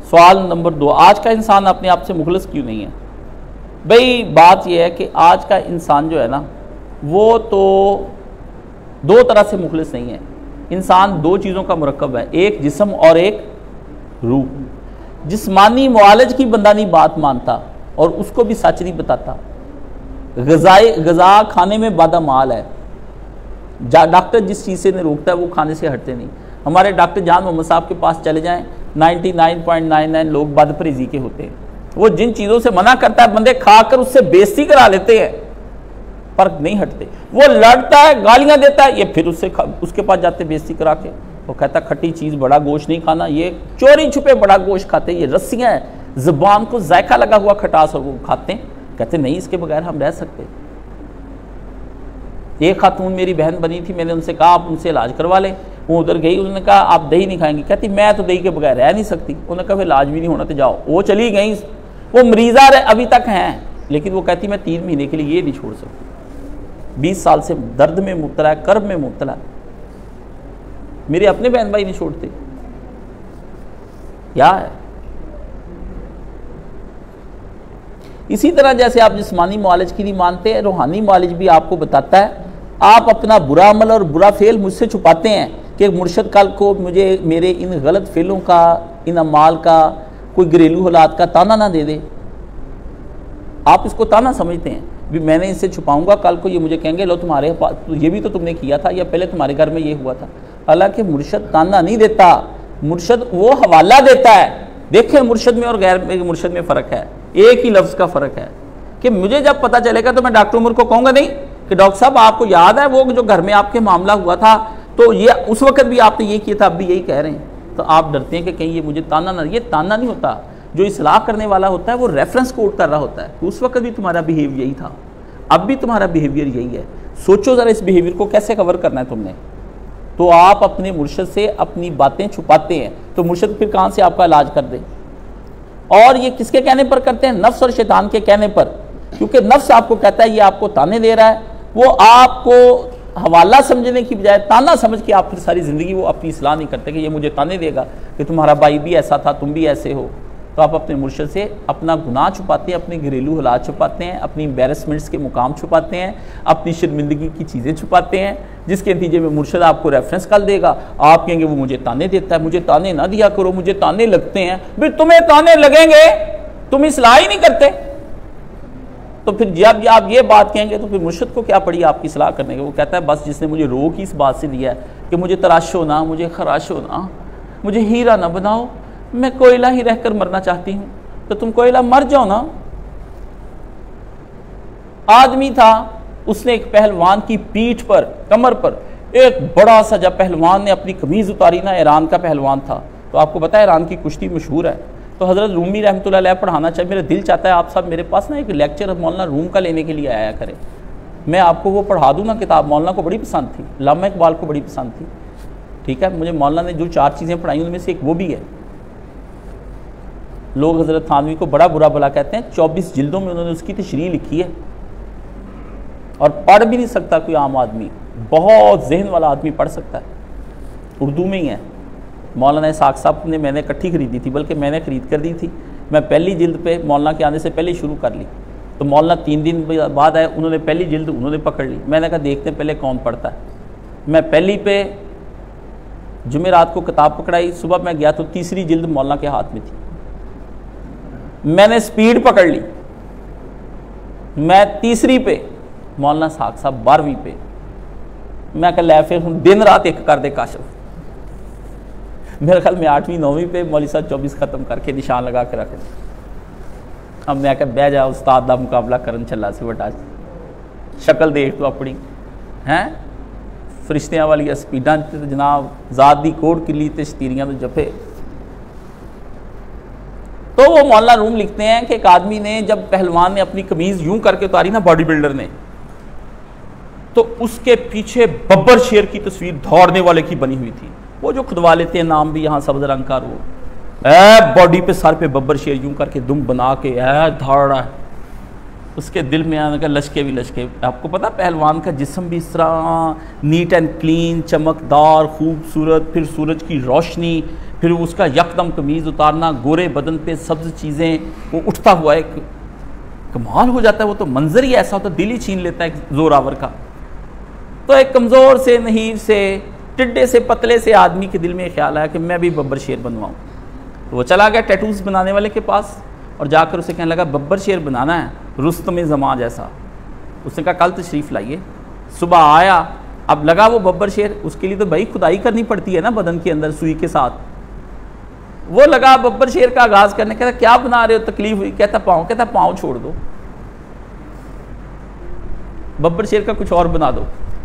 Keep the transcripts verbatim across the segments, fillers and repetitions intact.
सवाल नंबर दो, आज का इंसान अपने आप से मुखलिस क्यों नहीं है? भाई बात यह है कि आज का इंसान जो है ना, वो तो दो तरह से मुखलिस नहीं है। इंसान दो चीज़ों का मुरक्कब है, एक जिस्म और एक रूह। जिस्मानी मुआलज की बंदा नहीं बात मानता और उसको भी सच नहीं बताता। गज़ाए गज़ा खाने में बादामाल है, डॉक्टर जिस चीज़ से नहीं रोकता है वो खाने से हटते नहीं। हमारे डॉक्टर जान मोहम्मद साहब के पास चले जाएं, निन्यानवे पॉइंट नाइन नाइन लोग बदपरहेज़ी के होते हैं। वो जिन चीज़ों से मना करता है बंदे खाकर उससे बेइज्जती करा लेते हैं पर नहीं हटते। वो लड़ता है, गालियां देता है, ये फिर उससे उसके पास जाते बेइज्जती करा के। वो कहता खट्टी चीज़ बड़ा गोश्त नहीं खाना, ये चोरी छुपे बड़ा गोश्त खाते, ये रस्सियाँ हैं, ज़ुबान को जायका लगा हुआ खटास और वो खाते हैं। कहते नहीं इसके बगैर हम रह सकते। एक खातून मेरी बहन बनी थी, मैंने उनसे कहा आप उनसे इलाज करवा लें। वो उधर गई, उन्होंने कहा आप दही नहीं खाएंगी। कहती मैं तो दही के बगैर रह नहीं सकती। उन्होंने कहा इलाज भी नहीं होना तो जाओ। वो चली गई, वो मरीजा रहे अभी तक हैं, लेकिन वो कहती मैं तीन महीने के लिए ये नहीं छोड़ सकती। बीस साल से दर्द में मुब्तला है, कर्ब में मुब्तला है। मेरे अपने बहन भाई नहीं छोड़ते। क्या है? इसी तरह जैसे आप जिस्मानी मुआलिज की नहीं मानते हैं, रूहानी मुआलिज भी आपको बताता है आप अपना बुरा अमल और बुरा फेल मुझसे छुपाते हैं कि मुर्शद कल को मुझे मेरे इन गलत फेलों का, इन अमाल का, कोई घरेलू हालात का ताना ना दे दे। आप इसको ताना समझते हैं भी मैंने इससे छुपाऊंगा, कल को ये मुझे कहेंगे लो तुम्हारे पास तो ये भी तो तुमने किया था, या पहले तुम्हारे घर में ये हुआ था। हालांकि मुर्शद ताना नहीं देता, मुर्शद वो हवाला देता है। देखें मुर्शद में और गैर मुर्शद में फ़र्क है, एक ही लफ्ज़ का फ़र्क है कि मुझे जब पता चलेगा तो मैं डॉक्टर उमर को कहूँगा नहीं कि डॉक्टर साहब आपको याद है वो जो घर में आपके मामला हुआ था तो ये उस वक्त भी आपने ये किया था, अब भी यही कह रहे हैं। तो आप डरते हैं कि कहीं ये मुझे ताना ना, ये ताना नहीं होता। जो इस्लाह करने वाला होता है वो रेफरेंस कोट कर रहा होता है, उस वक्त भी तुम्हारा बिहेवियर यही था, अब भी तुम्हारा बिहेवियर यही है। सोचो ज़रा इस बिहेवियर को कैसे कवर करना है तुमने। तो आप अपने मुर्शद से अपनी बातें छुपाते हैं, तो मुर्शद फिर कहाँ से आपका इलाज कर दे। और ये किसके कहने पर करते हैं? नफ्स और शैतान के कहने पर, क्योंकि नफ्स आपको कहता है ये आपको ताने दे रहा है, वो आपको हवाला समझने की बजाय ताना समझ के आप फिर सारी ज़िंदगी वो अपनी इस्लाह नहीं करते कि ये मुझे ताने देगा कि तुम्हारा भाई भी ऐसा था, तुम भी ऐसे हो। तो आप अपने मुर्शद से अपना गुनाह छुपाते हैं, अपने घरेलू हालात छुपाते हैं, अपनी एम्बेरसमेंट्स के मुकाम छुपाते हैं, अपनी शर्मिंदगी की चीज़ें छुपाते हैं, जिसके नतीजे में मुर्शद आपको रेफरेंस कर देगा। आप कहेंगे वो मुझे ताने देता है, मुझे ताने ना दिया करो, मुझे ताने लगते हैं। फिर तुम्हें ताने लगेंगे, तुम इस्लाह ही नहीं करते। तो फिर जब आप ये बात कहेंगे तो फिर मुर्शद को क्या पड़ी आपकी इस्लाह करने के? वो कहता है बस जिसने मुझे रोक ही इस बात से दिया है कि मुझे तराशो ना, मुझे खराशो ना, मुझे हीरा ना बनाओ, मैं कोयला ही रहकर मरना चाहती हूं। तो तुम कोयला मर जाओ ना। आदमी था, उसने एक पहलवान की पीठ पर, कमर पर एक बड़ा सा, जब पहलवान ने अपनी कमीज उतारी ना, ईरान का पहलवान था, तो आपको पता है ईरान की कुश्ती मशहूर है। तो हज़रत रूमी रहमतुल्लाह अलैह पढ़ाना चाहिए। मेरा दिल चाहता है आप सब मेरे पास ना एक लेक्चर मौलाना रूम का लेने के लिए आया करें, मैं आपको वो पढ़ा दूँ ना किताब। मौलाना को बड़ी पसंद थी, अल्लामा इकबाल को बड़ी पसंद थी। ठीक है, मुझे मौलाना ने जो चार चीज़ें पढ़ाई उनमें से एक वो भी है। लोग हज़रत थानवी को बड़ा बुरा भला कहते हैं, चौबीस जिल्दों में उन्होंने उसकी तशरीह लिखी है और पढ़ भी नहीं सकता कोई आम आदमी, बहुत जहन वाला आदमी पढ़ सकता है, उर्दू में ही है। मौलाना इसाक साहब ने मैंने इकट्ठी खरीदी थी, बल्कि मैंने ख़रीद कर दी थी। मैं पहली जिल्द पे मौलाना के आने से पहले शुरू कर ली, तो मौलाना तीन दिन बाद आए, उन्होंने पहली जिल्द उन्होंने पकड़ ली। मैंने कहा देखते हैं पहले कौन पढ़ता है। मैं पहली पे जुमेरात को किताब पकड़ाई, सुबह मैं गया तो तीसरी जिल्द मौलाना के हाथ में थी। मैंने स्पीड पकड़ ली, मैं तीसरी पे, मौलाना साहब साहब बारहवीं पे। मैं कह लै फिर हूँ दिन रात एक कर दे काशफ। मेरे ख्याल में आठवीं नौवीं पे मौलवी साहब चौबीस ख़त्म करके निशान लगा के रखे। अब मैं कह बह जा उस्ताद का मुकाबला करन चला से वटा, शक्ल देख तो अपनी हैं फरिश्तियां वाली स्पीडा जनाब, ज़ात दी कोड़ किली ते शतीरियां तो जफे। तो वो मौलाना रूम लिखते हैं कि एक आदमी ने, जब पहलवान ने अपनी कमीज यूं करके उतारी ना बॉडी बिल्डर ने, तो उसके पीछे बब्बर शेर की तस्वीर दौड़ने वाले की बनी हुई थी। वो जो खुदवा लेते हैं नाम भी यहाँ सब्ज रंग का, वो ए बॉडी पे सर पे बब्बर शेर यूं करके दुम बना के ए दौड़ रहा है। उसके दिल में आने का लश्के भी लश्के। आपको पता पहलवान का जिस्म भी इस तरह नीट एंड क्लीन, चमकदार, खूबसूरत, फिर सूरज की रोशनी, फिर उसका यकदम कमीज़ उतारना, गोरे बदन पे सब्ज चीज़ें, वो उठता हुआ एक कमाल हो जाता है। वो तो मंजर ही ऐसा होता है, दिल ही छीन लेता है एक जोरावर का। तो एक कमज़ोर से, नहीर से, टिड्डे से, पतले से आदमी के दिल में ख्याल आया कि मैं भी बब्बर शेर बनवाऊँ। तो वो चला गया टैटूज़ बनाने वाले के पास और जाकर उसे कहने लगा बब्बर शेर बनाना है, रुस्तम ज़मां जैसा। उसने कहा कल तशरीफ़ लाइए। सुबह आया, अब लगा वो बब्बर शेर, उसके लिए तो भाई खुदाई करनी पड़ती है ना बदन के अंदर सुई के साथ। वो लगा बब्बर शेर का आगाज़ करने, कहता क्या बना रहे हो, तकलीफ हुई? कहता पाँव। कहता पाँव छोड़ दो, बब्बर शेर का कुछ और बना दो।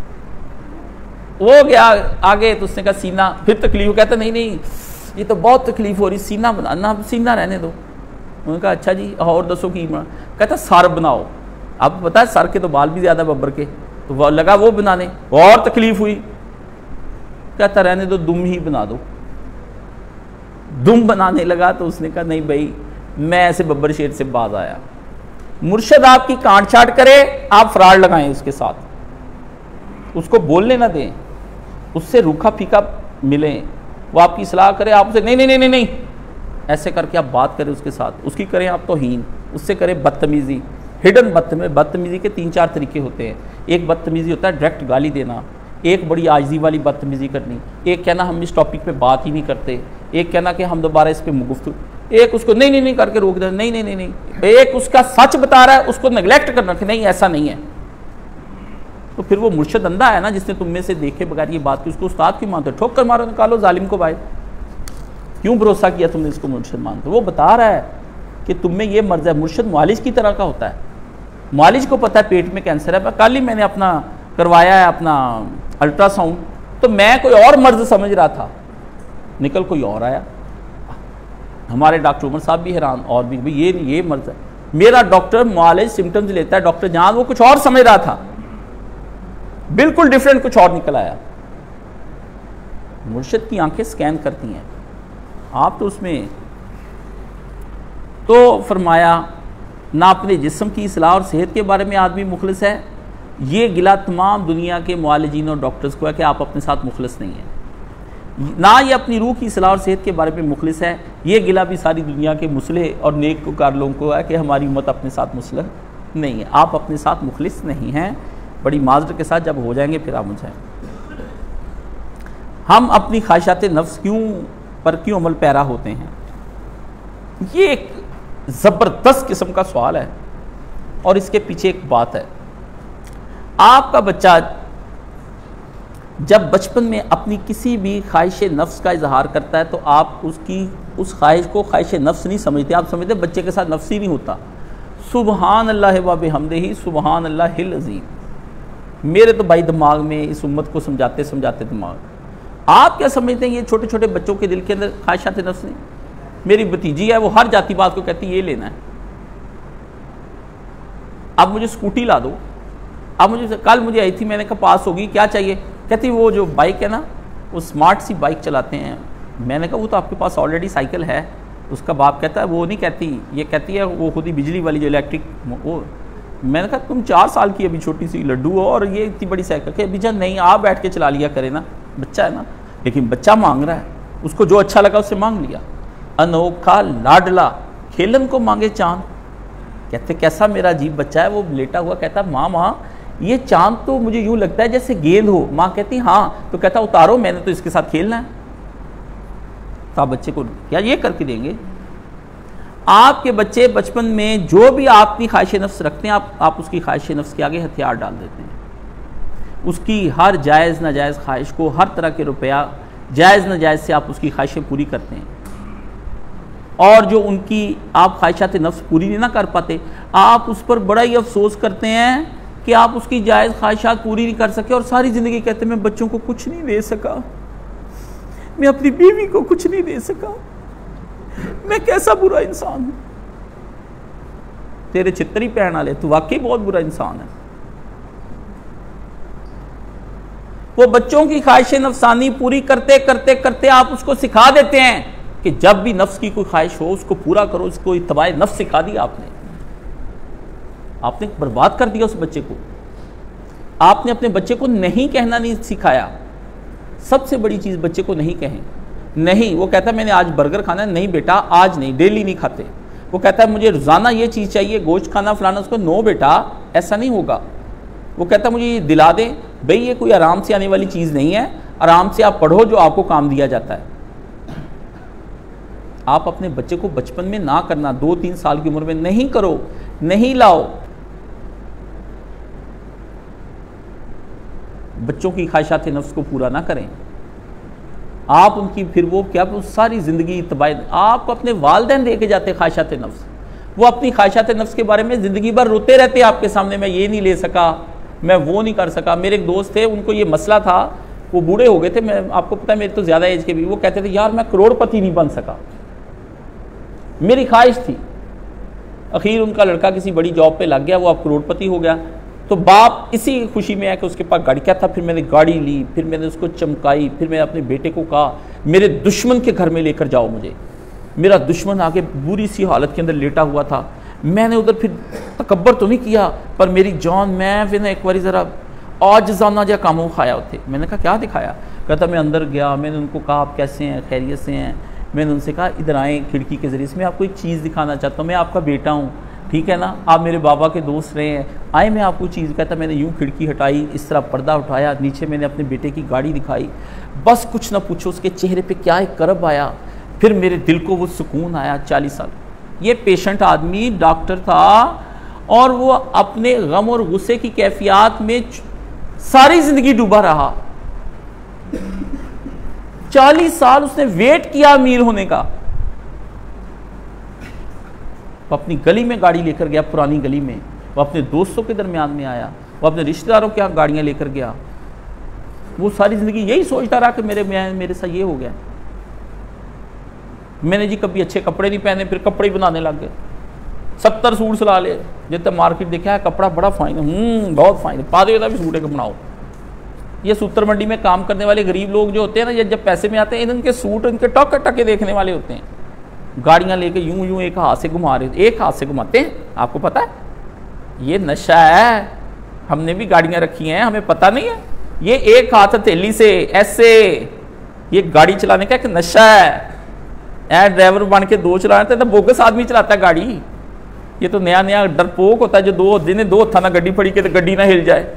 वो गया आगे तो उसने कहा सीना, फिर तकलीफ। कहता नहीं नहीं ये तो बहुत तकलीफ हो रही, सीना बनाना, सीना रहने दो। उन्होंने कहा अच्छा जी और दसो की बना। कहता सर बनाओ। अब पता है सर के तो बाल भी ज्यादा बब्बर के, तो वो लगा वो बनाने, और तकलीफ हुई। कहता रहने दो, दुम ही बना दो। दुम बनाने लगा तो उसने कहा नहीं भाई मैं ऐसे बब्बर शेर से बाज आया। मुर्शद आपकी काट छाट करे, आप फरार लगाएं उसके साथ, उसको बोलने ना दें, उससे रूखा फीका मिलें, वो आपकी सलाह करे, आप उसे नहीं नहीं नहीं नहीं नहीं ऐसे करके आप बात करें उसके साथ, उसकी करें आप तौहीन, उससे करें बदतमीज़ी, हिडन बदतमीज़ी। बदतमीज़ी के तीन चार तरीके होते हैं। एक बदतमीज़ी होता है डायरेक्ट गाली देना, एक बड़ी आजिज़ी वाली बदतमीज़ी करनी, एक कहना हम इस टॉपिक पे बात ही नहीं करते, एक कहना कि हम दोबारा इस पर गुफ्तगू, एक उसको नहीं नहीं नहीं करके रोक देना, नहीं नहीं नहीं नहीं, एक उसका सच बता रहा है उसको नेगलेक्ट करना कि नहीं ऐसा नहीं है। तो फिर वो मुर्शद अंधा है ना जिसने तुम में से देखे बगैर ये बात की, उसको उस्ताद क्यों मानते हो? ठोक कर मारो, निकालो जालिम को बाहर। क्यों भरोसा किया तुमने इसको मुर्शद मानते हो? वो बता रहा है कि तुम में ये मर्ज है। मुर्शद मुआलिज की तरह का होता है, मुआलिज को पता है पेट में कैंसर है। कल ही मैंने अपना करवाया है अपना अल्ट्रासाउंड, तो मैं कोई और मर्ज समझ रहा था, निकल कोई और आया। हमारे डॉक्टर उमर साहब भी हैरान, और भी भाई ये ये मर्ज है। मेरा डॉक्टर मुआलिज सिम्टम्स लेता है, डॉक्टर जहां वो कुछ और समझ रहा था, बिल्कुल डिफरेंट कुछ और निकल आया। मुर्शिद की आंखें स्कैन करती हैं, आप तो उसमें। तो फरमाया ना अपने जिस्म की इस्लाह और सेहत के बारे में आदमी मुखलिस है, ये गिला तमाम दुनिया के मुआलिजीन और डॉक्टर्स को है कि आप अपने साथ मुखलिस नहीं हैं। ना ये अपनी रूह की इस्लाह और सेहत के बारे में मुखलिस है, ये गिला भी सारी दुनिया के मुसलिह और नेककार लोगों को है कि हमारी उम्मत अपने साथ मुसलिह नहीं है। आप अपने साथ मुखलिस नहीं हैं। बड़ी माजरत के साथ जब हो जाएंगे फिर आप मुझे, हम अपनी ख्वाहिशात नफ्स क्यों पर क्यों अमल पैरा होते हैं? ये एक ज़बरदस्त किस्म का सवाल है और इसके पीछे एक बात है। आपका बच्चा जब बचपन में अपनी किसी भी ख्वाहिश नफ्स का इजहार करता है तो आप उसकी उस ख्वाहिश को ख्वाहिश नफ्स नहीं समझते, आप समझते बच्चे के साथ नफ्स ही नहीं होता। सुबहान अल्लाह व बिहम्दिही सुबहान अल्लाहिल अज़ीम। मेरे तो भाई दिमाग में इस उम्मत को समझाते समझाते दिमाग, आप क्या समझते हैं ये छोटे छोटे बच्चों के दिल के अंदर ख्वाहिशात नफ्स नहीं? मेरी भतीजी है, वो हर जाती बात को कहती है ये लेना है, अब मुझे स्कूटी ला दो। अब मुझे कल मुझे आई थी, मैंने कहा पास होगी, क्या चाहिए? कहती वो जो बाइक है ना, वो स्मार्ट सी बाइक चलाते हैं। मैंने कहा वो तो आपके पास ऑलरेडी साइकिल है। उसका बाप कहता है वो नहीं कहती, ये कहती है वो खुद ही बिजली वाली जो इलेक्ट्रिक वो। मैंने कहा तुम चार साल की अभी छोटी सी लड्डू हो और ये इतनी बड़ी साइकिल के अभी जब नहीं, आप बैठ के चला लिया करे ना, बच्चा है ना। लेकिन बच्चा मांग रहा है, उसको जो अच्छा लगा उससे मांग लिया। अनोखा लाडला खेलन को मांगे चांद। कहते कैसा मेरा अजीब बच्चा है, वो लेटा हुआ कहता माँ माँ ये चांद तो मुझे यूं लगता है जैसे गेंद हो। माँ कहती हाँ, तो कहता उतारो, मैंने तो इसके साथ खेलना है। तो आप बच्चे को क्या ये करके देंगे? आपके बच्चे बचपन में जो भी आपकी ख्वाहिश नफ्स रखते हैं, आप आप उसकी ख्वाहिश नफ्स के आगे हथियार डाल देते हैं। उसकी हर जायज़ नाजायज़ ख्वाहिश को, हर तरह के रुपया जायज़ नाजायज़ से आप उसकी ख्वाहिशें पूरी करते हैं। और जो उनकी आप ख्वाहिशात नफ्स पूरी नहीं ना कर पाते, आप उस पर बड़ा ही अफसोस करते हैं कि आप उसकी जायज़ ख्वाहिशात पूरी नहीं कर सके और सारी ज़िंदगी कहते मैं बच्चों को कुछ नहीं दे सका, मैं अपनी बीवी को कुछ नहीं दे सका, मैं कैसा बुरा इंसान हूं। तेरे चित्तरी पैण वाले, तू वाकई बहुत बुरा इंसान है। वो बच्चों की ख्वाहिश नफसानी पूरी करते करते करते आप उसको सिखा देते हैं कि जब भी नफ्स की कोई ख्वाहिश हो उसको पूरा करो। उसको इत्तबाए नफ्स सिखा दी आपने। आपने बर्बाद कर दिया उस बच्चे को। आपने अपने बच्चे को नहीं कहना नहीं सिखाया। सबसे बड़ी चीज़ बच्चे को नहीं कहें। नहीं, वो कहता है मैंने आज बर्गर खाना है, नहीं बेटा आज नहीं, डेली नहीं खाते। वो कहता है मुझे रोज़ाना ये चीज़ चाहिए, गोश्त खाना फलाना, उसको नो बेटा ऐसा नहीं होगा। वो कहता है मुझे ये दिला दें, भाई ये कोई आराम से आने वाली चीज़ नहीं है, आराम से आप पढ़ो जो आपको काम दिया जाता है। आप अपने बच्चे को बचपन में ना करना, दो तीन साल की उम्र में नहीं करो, नहीं लाओ। बच्चों की ख्वाहिशात नफ्स को पूरा ना करें आप, उनकी फिर वो क्या वो सारी ज़िंदगी तबाह। आपको अपने वालिदैन दे के जाते ख्वाहिशात नफ्स, वो अपनी ख्वाहिशात नफ्स के बारे में ज़िंदगी भर रोते रहते आपके सामने, मैं ये नहीं ले सका, मैं वो नहीं कर सका। मेरे एक दोस्त थे, उनको ये मसला था, वो बूढ़े हो गए थे, मैं आपको पता है मेरे तो ज़्यादा एज के भी, वो कहते थे यार मैं करोड़पति नहीं बन सका, मेरी ख्वाहिश थी। आखिर उनका लड़का किसी बड़ी जॉब पे लग गया, वो अब करोड़पति हो गया। तो बाप इसी खुशी में है कि उसके पास गाड़ी क्या था, फिर मैंने गाड़ी ली, फिर मैंने उसको चमकाई, फिर मैंने अपने बेटे को कहा मेरे दुश्मन के घर में लेकर जाओ मुझे। मेरा दुश्मन आगे बुरी सी हालत के अंदर लेटा हुआ था, मैंने उधर फिर तकब्बर तो नहीं किया, पर मेरी जान मैं फिर एक बार ज़रा आजिज़ाना जा कामों खाया होते। मैंने कहा क्या दिखाया? कहता मैं अंदर गया, मैंने उनको कहा आप कैसे हैं, खैरियत से हैं। मैंने उनसे कहा इधर आए खिड़की के ज़रिए से, मैं आपको एक चीज़ दिखाना चाहता हूँ, मैं आपका बेटा हूँ, ठीक है ना, आप मेरे बाबा के दोस्त रहे हैं, आए मैं आपको चीज़। कहता मैंने यूँ खिड़की हटाई, इस तरह पर्दा उठाया, नीचे मैंने अपने बेटे की गाड़ी दिखाई, बस कुछ ना पूछो उसके चेहरे पे क्या एक करब आया, फिर मेरे दिल को वो सुकून आया। चालीस साल ये पेशेंट आदमी डॉक्टर था और वो अपने गम और गुस्से की कैफियत में सारी ज़िंदगी डूबा रहा। चालीस साल उसने वेट किया अमीर होने का। वो अपनी गली में गाड़ी लेकर गया, पुरानी गली में, वो अपने दोस्तों के दरमियान में आया, वो अपने रिश्तेदारों के यहाँ गाड़ियाँ लेकर गया। वो सारी ज़िंदगी यही सोचता रहा कि मेरे मेरे साथ ये हो गया। मैंने जी कभी अच्छे कपड़े नहीं पहने, फिर कपड़े ही बनाने लग गए, सत्तर सूट सिला ले। जितना मार्केट देखा है कपड़ा बड़ा फाइन है, बहुत फाइन है, पादे भी सूट एक बनाओ। ये सूत्र मंडी में काम करने वाले गरीब लोग जो होते हैं ना, ये जब पैसे में आते हैं इनके सूट इनके टक टके देखने वाले होते हैं। गाड़ियां लेके यूं यूं एक हाथ से घुमा रहे, एक हाथ से घुमाते हैं, आपको पता है ये नशा है। हमने भी गाड़ियां रखी हैं, हमें पता नहीं है। ये एक हाथ हथेली से ऐसे, ये गाड़ी चलाने का एक नशा है। ऐ ड्राइवर बन के दो चला रहे थे, बोगस आदमी चलाता है गाड़ी। ये तो नया नया डरपोक होता है जो दो दिन दो हथा ना गड्डी फड़ी के तो गड्डी ना हिल जाए।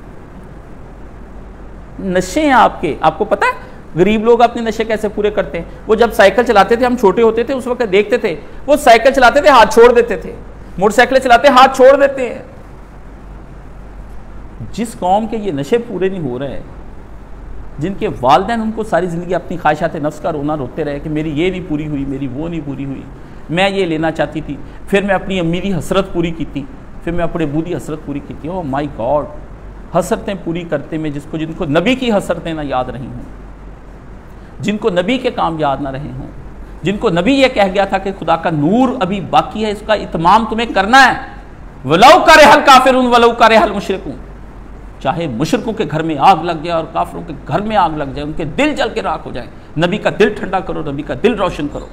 नशे हैं आपके, आपको पता है गरीब लोग अपने नशे कैसे पूरे करते हैं। वो जब साइकिल चलाते थे, हम छोटे होते थे उस वक्त देखते थे, वो साइकिल चलाते थे हाथ छोड़ देते थे, मोटरसाइकिल चलाते हाथ छोड़ देते हैं। जिस कौम के ये नशे पूरे नहीं हो रहे हैं, जिनके वालिदैन उनको सारी ज़िंदगी अपनी ख्वाहिशात नफ्स का रोना रोते रहे कि मेरी ये नहीं पूरी हुई, मेरी वो नहीं पूरी हुई, मैं ये लेना चाहती थी, फिर मैं अपनी अम्मी की हसरत पूरी की थी, फिर मैं अपने अबू की हसरत पूरी की थी। ओह माय गॉड, हसरतें पूरी करते में जिसको जिनको नबी की हसरतें ना याद रही हों, जिनको नबी के काम याद ना रहे हों, जिनको नबी ये कह गया था कि खुदा का नूर अभी बाकी है, इसका इत्माम तुम्हें करना है। वलौ करे हल काफिरून वलौ करे हल मुशरिकून, चाहे मुशरिकों के घर में आग लग जाए और काफिरों के घर में आग लग जाए, उनके दिल जल के राख हो जाए, नबी का दिल ठंडा करो, नबी का दिल रोशन करो।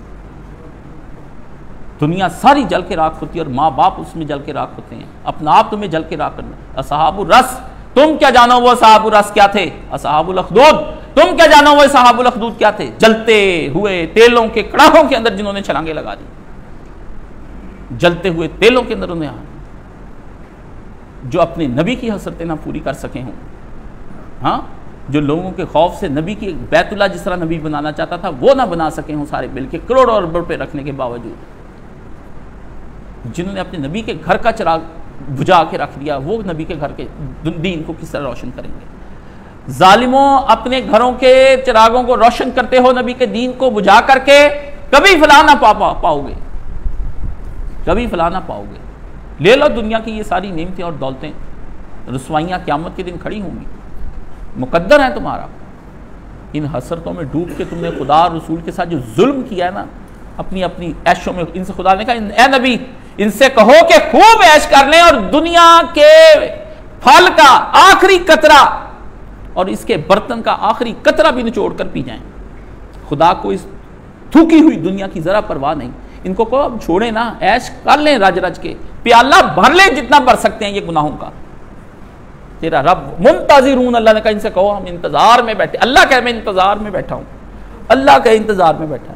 दुनिया सारी जल के राख होती है और माँ बाप उसमें जल के राख होते हैं, अपना आप तुम्हें जल के राख करना। असहाबुर रस, तुम क्या जानो वो असहाबुर रस क्या थे। असहाबुल अखदूद, तुम क्या जानो वो असहाबुल अखदूद क्या थे। जलते हुए तेलों के कड़ाहों के अंदर जिन्होंने छलांगे लगा दी, जलते हुए तेलों के अंदर उन्हें, जो अपने नबी की हसरतें ना पूरी कर सके हों। हाँ, जो लोगों के खौफ से नबी की बैतुल्लाह जिस तरह नबी बनाना चाहता था वो ना बना सके हों सारे बिल के करोड़ों अरब रुपए रखने के बावजूद, जिन्होंने अपने नबी के घर का चिराग बुझा के रख दिया, वो नबी के घर के दीन को किस तरह रोशन करेंगे। जालिमों, अपने घरों के चिरागों को रोशन करते हो, नबी के दीन को बुझा करके कभी फलाह ना पा, पा, पाओगे कभी फलाह ना पाओगे। ले लो दुनिया की ये सारी नेमतें और दौलतें, रसवाइयाँ क़यामत के दिन खड़ी होंगी, मुकद्दर है तुम्हारा। इन हसरतों में डूब के तुमने खुदा और रसूल के साथ जो जुल्म किया है ना, अपनी अपनी ऐशों में, इनसे खुदा ने कहा ए नबी इनसे कहो कि खूब ऐश कर लें और दुनिया के फल का आखिरी कतरा और इसके बर्तन का आखिरी कतरा भी निचोड़ कर पी जाएं। खुदा को इस थूकी हुई दुनिया की जरा परवाह नहीं, इनको को अब छोड़े ना, ऐश कर लें रज रज के, प्याला भर लें जितना भर सकते हैं ये गुनाहों का। तेरा रब मुंतज़िरून, अल्लाह ने कहा इनसे कहो हम इंतजार में बैठे। अल्लाह कहे मैं इंतजार में बैठा हूं, अल्लाह कहे इंतजार में बैठा।